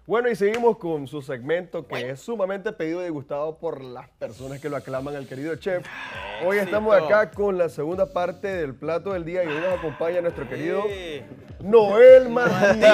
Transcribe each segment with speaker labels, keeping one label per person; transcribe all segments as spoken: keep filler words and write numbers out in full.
Speaker 1: Bueno, y seguimos con su segmento que es sumamente pedido y gustado por las personas que lo aclaman al querido chef. Hoy estamos acá con la segunda parte del plato del día y hoy nos acompaña nuestro querido Noel Martínez.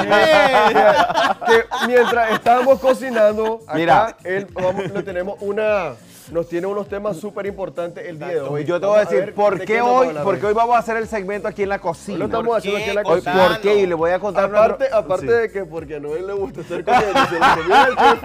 Speaker 1: Que mientras estábamos cocinando, acá
Speaker 2: Mira.
Speaker 1: él, vamos, le tenemos una... Nos tiene unos temas súper importantes el día de hoy.
Speaker 2: Yo te voy a
Speaker 1: Vamos
Speaker 2: decir
Speaker 1: ver
Speaker 2: por
Speaker 1: de
Speaker 2: qué
Speaker 1: nos va a
Speaker 2: hoy,
Speaker 1: hablar
Speaker 2: porque hoy vamos a hacer el segmento aquí en la cocina.
Speaker 1: Hoy lo estamos
Speaker 3: ¿Por
Speaker 1: haciendo
Speaker 3: qué?
Speaker 1: aquí en la
Speaker 2: Hoy,
Speaker 1: cocina.
Speaker 2: ¿por qué? Y le voy a contar.
Speaker 1: Aparte,
Speaker 2: nuestro-
Speaker 1: aparte
Speaker 2: Sí.
Speaker 1: de que porque a Noel le gusta estar comiendo, se lo comió el chef.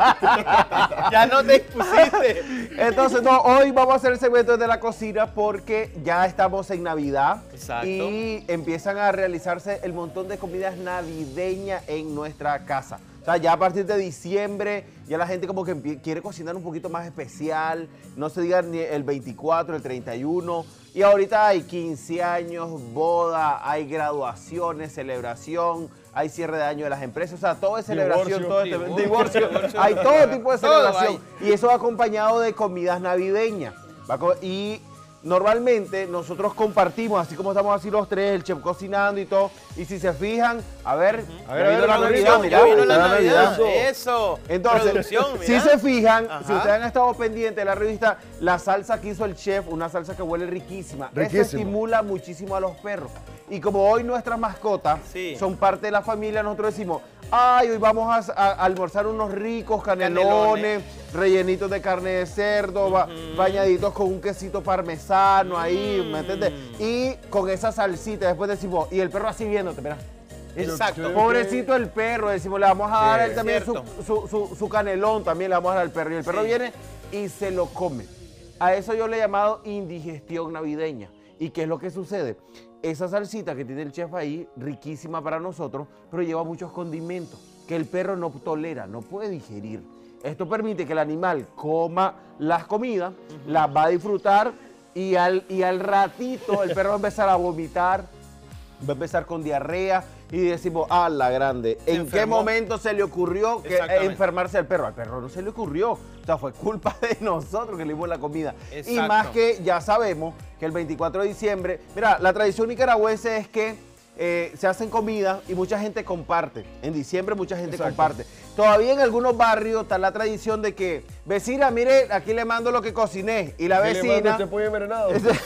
Speaker 3: Ya no te expusiste.
Speaker 2: Entonces, no, hoy vamos a hacer el segmento desde la cocina porque ya estamos en Navidad.
Speaker 3: Exacto.
Speaker 2: Y empiezan a realizarse el montón de comidas navideñas en nuestra casa. O sea, ya a partir de diciembre, ya la gente como que empie- quiere cocinar un poquito más especial. No se diga ni el veinticuatro, el treinta y uno. Y ahorita hay quince años, boda, hay graduaciones, celebración, hay cierre de año de las empresas. O sea, todo es celebración,
Speaker 1: Divorcio.
Speaker 2: todo es
Speaker 3: Divorcio,
Speaker 2: divorcio.
Speaker 3: divorcio.
Speaker 2: Hay todo tipo de
Speaker 3: Todo
Speaker 2: celebración. Y eso va acompañado de comidas navideñas. Va co- Y normalmente nosotros compartimos, así como estamos así los tres, el chef cocinando y todo. Y si se fijan, a ver,
Speaker 1: A ver,
Speaker 2: ya
Speaker 1: a
Speaker 2: vino
Speaker 1: ver,
Speaker 2: la
Speaker 1: a ver,
Speaker 2: Navidad,
Speaker 1: ya
Speaker 2: mira,
Speaker 3: Ya vino
Speaker 2: está
Speaker 3: la Navidad.
Speaker 1: Eso.
Speaker 3: Eso.
Speaker 2: Entonces,
Speaker 3: Producción,
Speaker 2: si
Speaker 3: mira.
Speaker 2: se fijan,
Speaker 3: Ajá.
Speaker 2: si ustedes han estado pendientes de la revista, la salsa que hizo el chef, una salsa que huele riquísima. Eso
Speaker 1: Riquísima.
Speaker 2: estimula muchísimo a los perros. Y como hoy nuestras mascotas
Speaker 3: Sí.
Speaker 2: son parte de la familia, nosotros decimos, ay, hoy vamos a, a almorzar unos ricos canelones,
Speaker 3: Canelones.
Speaker 2: rellenitos de carne de cerdo, ba- bañaditos con un quesito parmesano ahí, ¿me entiendes? Y con esa salsita, después decimos, y el perro así viéndote, mira.
Speaker 3: Exacto.
Speaker 1: Yo-
Speaker 2: Pobrecito el perro, decimos, le vamos a dar a él
Speaker 1: Sí.
Speaker 2: también su,
Speaker 3: Cierto.
Speaker 2: su- su- su canelón, también le vamos a dar al perro. Y el perro
Speaker 3: Sí.
Speaker 2: viene y se lo come. A eso yo le he llamado indigestión navideña. ¿Y qué es lo que sucede? Esa salsita que tiene el chef ahí, riquísima para nosotros, pero lleva muchos condimentos que el perro no tolera, no puede digerir. Esto permite que el animal coma las comidas, las va a disfrutar y al, y al ratito el perro va a empezar a vomitar, va a empezar con diarrea y decimos, ah, la grande.
Speaker 3: Se
Speaker 2: ¿En qué
Speaker 3: enfermó.
Speaker 2: momento se le ocurrió que
Speaker 3: Exactamente.
Speaker 2: enfermarse al perro? Al perro no se le ocurrió. O sea, fue culpa de nosotros que le dimos la comida. Y
Speaker 3: Exacto.
Speaker 2: más que ya sabemos que el veinticuatro de diciembre, mira, la tradición nicaragüense es que eh, se hacen comidas y mucha gente comparte. En diciembre mucha gente
Speaker 1: Exacto.
Speaker 2: comparte. Todavía en algunos barrios está la tradición de que, vecina, mire, aquí le mando lo que cociné. Y la
Speaker 1: ¿Qué le mando
Speaker 2: vecina...
Speaker 1: este pollo envenenado?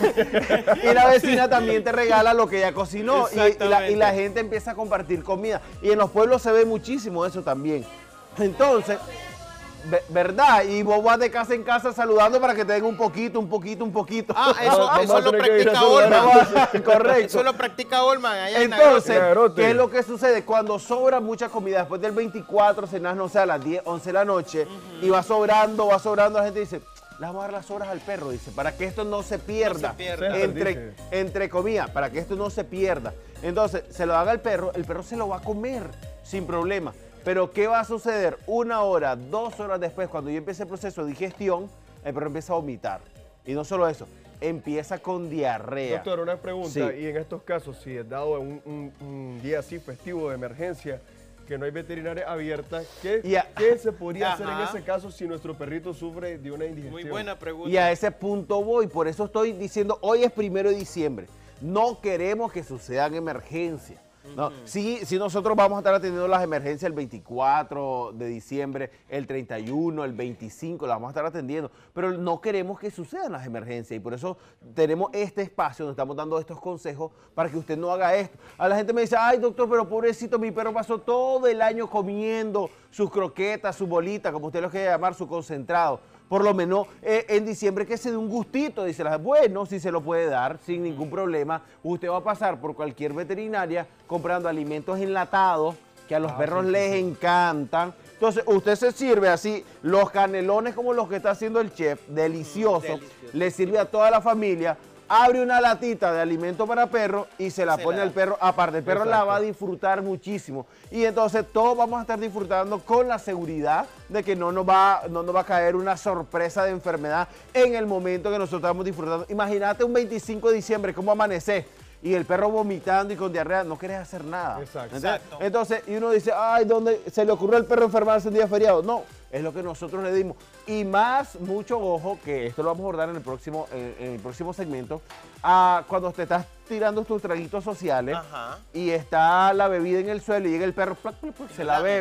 Speaker 2: y la vecina también te regala lo que ella cocinó y, y la, y
Speaker 3: Exactamente.
Speaker 2: la gente empieza a compartir comida. Y en los pueblos se ve muchísimo eso también. Entonces, ve- ¿verdad? Y vos vas de casa en casa saludando para que te den un poquito, un poquito, un poquito.
Speaker 3: Ah, eso,
Speaker 1: Vamos
Speaker 3: eso
Speaker 1: a
Speaker 3: lo
Speaker 1: tener que ir a
Speaker 3: practica
Speaker 1: saludar.
Speaker 3: Olman.
Speaker 2: Correcto.
Speaker 3: Eso lo practica Olman allá en
Speaker 2: Entonces,
Speaker 1: Nagrote.
Speaker 2: ¿qué es lo que sucede? Cuando sobra mucha comida, después del veinticuatro, cenas, no sé, a las diez, once de la noche, y va sobrando, va sobrando, la gente dice, le vamos a dar las sobras al perro, dice, para que esto no se pierda,
Speaker 3: No se pierda.
Speaker 2: entre,
Speaker 1: Dice.
Speaker 2: entre comillas, para que esto no se pierda. Entonces, se lo haga al perro, el perro se lo va a comer sin problema. Pero, ¿qué va a suceder? Una hora, dos horas después, cuando yo empiece el proceso de digestión, el perro empieza a vomitar. Y no solo eso, empieza con diarrea.
Speaker 1: Doctor, una pregunta.
Speaker 2: Sí.
Speaker 1: Y en estos casos, si es dado un, un- un día así festivo de emergencia, que no hay veterinaria abierta, ¿qué,
Speaker 2: Y a-
Speaker 1: qué se podría hacer en
Speaker 3: Ajá.
Speaker 1: ese caso si nuestro perrito sufre de una indigestión?
Speaker 3: Muy buena pregunta.
Speaker 2: Y a ese punto voy, por eso estoy diciendo, hoy es primero de diciembre. No queremos que sucedan emergencias. ¿no? Sí, sí, nosotros vamos a estar atendiendo las emergencias el veinticuatro de diciembre, el treinta y uno, el veinticinco, las vamos a estar atendiendo, pero no queremos que sucedan las emergencias y por eso tenemos este espacio donde estamos dando estos consejos para que usted no haga esto. A la gente me dice, ay doctor, pero pobrecito, mi perro pasó todo el año comiendo sus croquetas, su bolita, como usted lo quiere llamar, su concentrado. Por lo menos eh, en diciembre que se dé un gustito, dice la gente. Bueno, si se lo puede dar sin ningún problema. Usted va a pasar por cualquier veterinaria comprando alimentos enlatados que a los
Speaker 1: Ah,
Speaker 2: perros
Speaker 1: sí, sí,
Speaker 2: les
Speaker 1: sí.
Speaker 2: encantan. Entonces usted se sirve así, los canelones como los que está haciendo el chef, delicioso,
Speaker 3: delicioso.
Speaker 2: le sirve a toda la familia. Abre una latita de alimento para perro y se la
Speaker 3: Se
Speaker 2: pone
Speaker 3: la
Speaker 2: al
Speaker 3: da.
Speaker 2: perro aparte. El perro la
Speaker 1: Exacto.
Speaker 2: va a disfrutar muchísimo. Y entonces todos vamos a estar disfrutando con la seguridad de que no nos va, no nos va a caer una sorpresa de enfermedad en el momento que nosotros estamos disfrutando. Imagínate un veinticinco de diciembre, cómo amanece. Y el perro vomitando y con diarrea, no quieres hacer nada.
Speaker 1: Exacto.
Speaker 2: ¿Entiendes?
Speaker 3: Exacto.
Speaker 2: Entonces, y uno dice, ay, ¿dónde se le ocurrió al perro enfermarse un día feriado? No, es lo que nosotros le dimos. Y más, mucho ojo, que esto lo vamos a abordar en el próximo, en, en el próximo segmento, a cuando te estás tirando tus traguitos sociales
Speaker 3: Ajá.
Speaker 2: y está la bebida en el suelo y llega el perro, plac, plac, plac, se la bebe.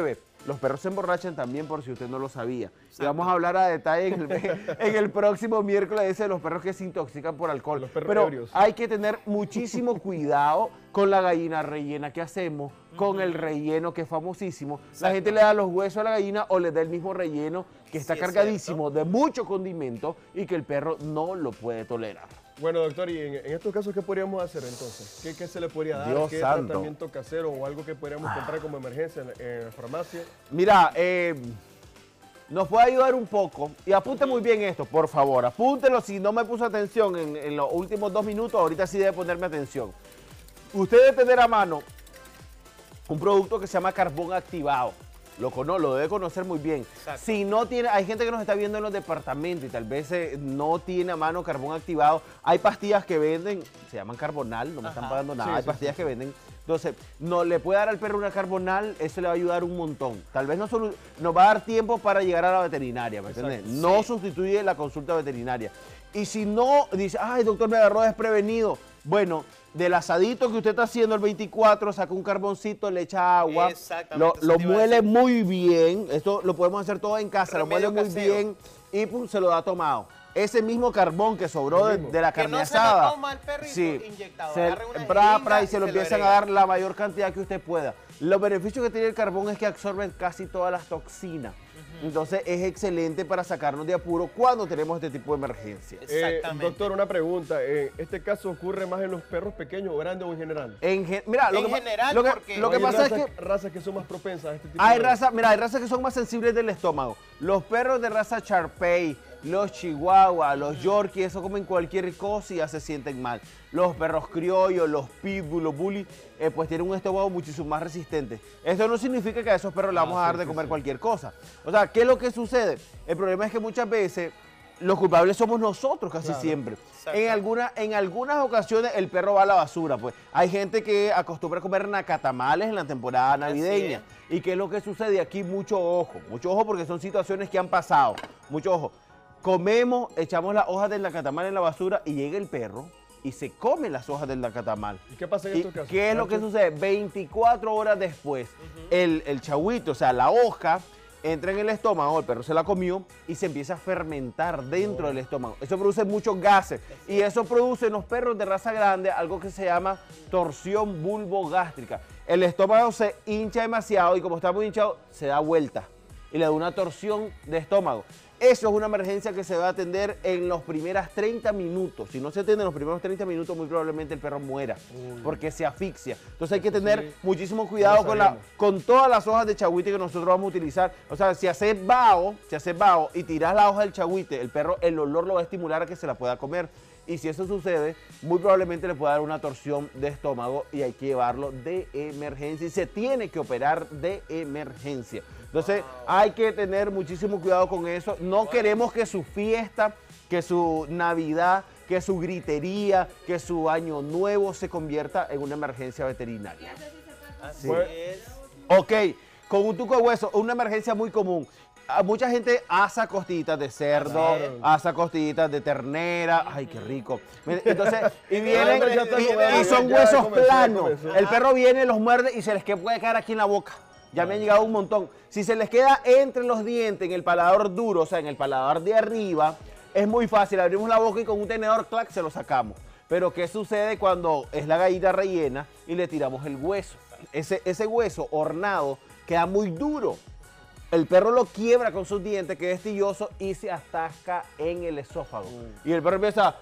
Speaker 2: los perros se emborrachan también, por si usted no lo sabía. Exacto. Y vamos a hablar a detalle en el, en el próximo miércoles ese de los perros que se intoxican por alcohol.
Speaker 1: Los perros
Speaker 2: Pero
Speaker 1: ebrios.
Speaker 2: hay que tener muchísimo cuidado con la gallina rellena que hacemos, con el relleno que es famosísimo. Exacto. La gente le da los huesos a la gallina o le da el mismo relleno que está sí, cargadísimo de mucho condimento y que el perro no lo puede tolerar.
Speaker 1: Bueno, doctor, y en, en estos casos, ¿qué podríamos hacer entonces? ¿Qué, qué se le podría dar?
Speaker 2: Dios
Speaker 1: ¿Qué
Speaker 2: santo.
Speaker 1: tratamiento casero o algo que podríamos comprar como emergencia en, en la farmacia?
Speaker 2: Mira, eh, nos puede ayudar un poco. Y apunte muy bien esto, por favor. Apúntelo. Si no me puso atención en, en los últimos dos minutos, ahorita sí debe ponerme atención. Usted debe tener a mano un producto que se llama carbón activado. Lo, cono lo debe conocer muy bien. Exacto. Si no tiene, hay gente que nos está viendo en los departamentos y tal vez eh, no tiene a mano carbón activado. Hay pastillas que venden, se llaman carbonal, no me Ajá. están pagando nada. Sí, hay sí, pastillas sí. que venden. Entonces, no le puede dar al perro una carbonal, eso le va a ayudar un montón. Tal vez no nos va a dar tiempo para llegar a la veterinaria, ¿me entiendes? No sí. sustituye la consulta veterinaria. Y si no, dice, ay, doctor, me agarró desprevenido. Bueno, del asadito que usted está haciendo el veinticuatro, saca un carboncito, le echa agua, lo, lo muele muy bien. Esto lo podemos hacer todo en casa, Remedio lo muele muy casero. bien y pum, se lo da tomado. Ese mismo carbón que sobró de, de la carne
Speaker 3: que no
Speaker 2: asada,
Speaker 3: se lo toma el perrito
Speaker 2: sí,
Speaker 3: inyectado,
Speaker 2: se, pra, pra, y se, se lo empiezan a dar la mayor cantidad que usted pueda. Los beneficios que tiene el carbón es que absorbe casi todas las toxinas. Entonces es excelente para sacarnos de apuro cuando tenemos este tipo de emergencia.
Speaker 1: Exactamente. Eh, doctor, una pregunta. Eh, ¿Este caso ocurre más en los perros pequeños o grandes o en general?
Speaker 2: En, ge mira, lo
Speaker 3: en
Speaker 2: que,
Speaker 3: general,
Speaker 2: lo que,
Speaker 3: porque
Speaker 2: lo que pasa
Speaker 1: razas,
Speaker 2: es que...
Speaker 1: razas que son más propensas a este tipo
Speaker 2: hay
Speaker 1: de...
Speaker 2: raza, Mira, hay razas que son más sensibles del estómago. Los perros de raza Shar-Pei, los Chihuahua, los Yorkie, eso comen cualquier cosa y ya se sienten mal. Los perros criollos, los Pitbull, los Bully, eh, pues tienen un estómago muchísimo más resistente. Esto no significa que a esos perros le vamos ah, a dar sí, de comer sí. cualquier cosa. O sea, ¿qué es lo que sucede? El problema es que muchas veces los culpables somos nosotros casi claro. siempre. En, alguna, en algunas ocasiones el perro va a la basura. Pues hay gente que acostumbra a comer nacatamales en la temporada navideña. ¿Y qué es lo que sucede? Aquí mucho ojo, mucho ojo porque son situaciones que han pasado. Mucho ojo. Comemos, echamos las hojas del nacatamal en la basura y llega el perro y se come las hojas del nacatamal.
Speaker 1: ¿Y qué pasa en estos casos?
Speaker 2: ¿Qué es lo que sucede? veinticuatro horas después, uh-huh. el, el chahuito, o sea, la hoja, entra en el estómago, el perro se la comió y se empieza a fermentar dentro oh. del estómago. Eso produce muchos gases y eso produce en los perros de raza grande algo que se llama torsión vulvogástrica. El estómago se hincha demasiado y como está muy hinchado, se da vuelta y le da una torsión de estómago. Eso es una emergencia que se va a atender en los primeros treinta minutos. Si no se atiende en los primeros treinta minutos, muy probablemente el perro muera Uy. porque se asfixia. Entonces hay que tener sí. muchísimo cuidado no con, la, con todas las hojas de chagüite que nosotros vamos a utilizar. O sea, si haces vaho, si haces vaho y tiras la hoja del chagüite, el perro, el olor lo va a estimular a que se la pueda comer. Y si eso sucede, muy probablemente le pueda dar una torsión de estómago y hay que llevarlo de emergencia. Y se tiene que operar de emergencia. Entonces wow. hay que tener muchísimo cuidado con eso. No wow. queremos que su fiesta, que su Navidad, que su gritería, que su año nuevo se convierta en una emergencia veterinaria.
Speaker 3: Así es.
Speaker 2: Ok, con un tuco de hueso, una emergencia muy común. Mucha gente asa costillitas de cerdo, claro. asa costillitas de ternera, ay qué rico. Entonces, y vienen y, y son huesos planos. El perro viene, los muerde y se les puede quedar aquí en la boca. Ya me han llegado un montón. Si se les queda entre los dientes, en el paladar duro, o sea, en el paladar de arriba, es muy fácil. Abrimos la boca y con un tenedor, clac, se lo sacamos. Pero ¿qué sucede cuando es la gallina rellena y le tiramos el hueso? Ese, ese hueso hornado queda muy duro. El perro lo quiebra con sus dientes, que es estilloso, y se atasca en el esófago. Mm. Y el perro empieza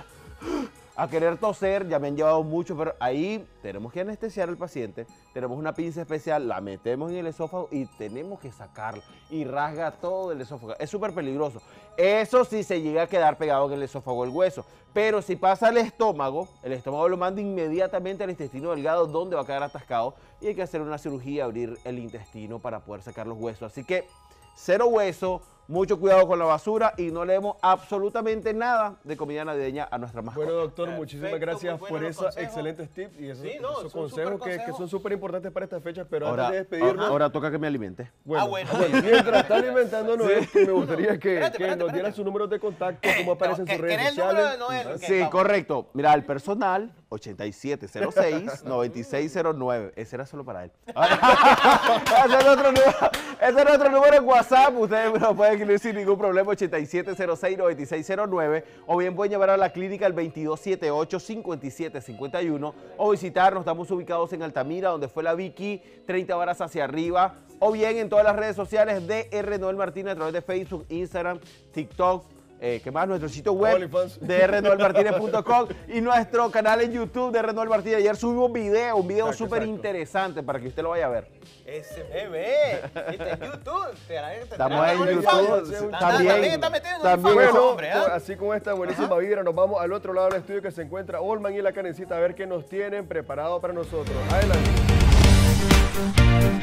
Speaker 2: a querer toser, ya me han llevado mucho, pero ahí tenemos que anestesiar al paciente, tenemos una pinza especial, la metemos en el esófago y tenemos que sacarla. Y rasga todo el esófago. Es súper peligroso. Eso sí se llega a quedar pegado en el esófago el hueso. Pero si pasa al estómago, el estómago lo manda inmediatamente al intestino delgado, donde va a quedar atascado y hay que hacer una cirugía, abrir el intestino para poder sacar los huesos. Así que cero hueso, mucho cuidado con la basura y no le demos absolutamente nada de comida navideña a nuestra mascota.
Speaker 1: Bueno, doctor,
Speaker 3: Perfecto,
Speaker 1: muchísimas gracias
Speaker 3: muy
Speaker 1: por
Speaker 3: buenos
Speaker 1: esos
Speaker 3: consejos.
Speaker 1: excelentes tips y esos,
Speaker 3: Sí, no,
Speaker 1: esos
Speaker 3: son
Speaker 1: consejos
Speaker 3: súper
Speaker 1: que, que
Speaker 3: consejos.
Speaker 1: son súper importantes para esta fecha, pero
Speaker 2: ahora,
Speaker 1: antes de despedirnos,
Speaker 2: ahora toca que me alimente.
Speaker 1: bueno,
Speaker 3: Ah, bueno.
Speaker 1: bueno, mientras está alimentando Noel, me gustaría que,
Speaker 3: Espérate,
Speaker 1: que
Speaker 3: espérate,
Speaker 1: nos diera
Speaker 3: espérate.
Speaker 1: sus números de contacto, cómo aparecen
Speaker 3: No,
Speaker 1: sus
Speaker 3: que-
Speaker 1: redes
Speaker 3: ¿querés el número
Speaker 1: sociales.
Speaker 3: de Noel? Ok,
Speaker 2: Sí,
Speaker 3: vamos.
Speaker 2: correcto. Mira, el personal ochenta y siete cero seis, noventa y seis cero nueve. Ese era solo para él. ese, es otro número, ese es otro número en WhatsApp. Ustedes me lo pueden escribir sin ningún problema. ochenta y siete cero seis, noventa y seis cero nueve. O bien pueden llevar a la clínica al veintidós setenta y ocho, cincuenta y siete cincuenta y uno. O visitarnos. Estamos ubicados en Altamira, donde fue la Vicky, treinta varas hacia arriba. O bien en todas las redes sociales de R. Noel Martínez a través de Facebook, Instagram, TikTok. Eh, ¿Qué más? Nuestro sitio web
Speaker 1: OnlyFans.
Speaker 2: de r noel martinez punto com y nuestro canal en YouTube de R. Noel Martínez. Ayer subimos un video, un video
Speaker 1: Exacto,
Speaker 2: súper
Speaker 1: exacto.
Speaker 2: interesante para que usted lo vaya a ver.
Speaker 3: Ese bebé. Está en YouTube. Te hará- te
Speaker 2: Estamos
Speaker 3: hará
Speaker 2: en
Speaker 3: OnlyFans.
Speaker 2: YouTube.
Speaker 1: También-
Speaker 3: También está metido en
Speaker 2: también-
Speaker 3: OnlyFans,
Speaker 1: Bueno,
Speaker 3: hombre,
Speaker 1: pues,
Speaker 3: ¿ah?
Speaker 1: así como esta buenísima vibra, nos vamos al otro lado del estudio que se encuentra Olman y la Canecita a ver qué nos tienen preparado para nosotros. Adelante.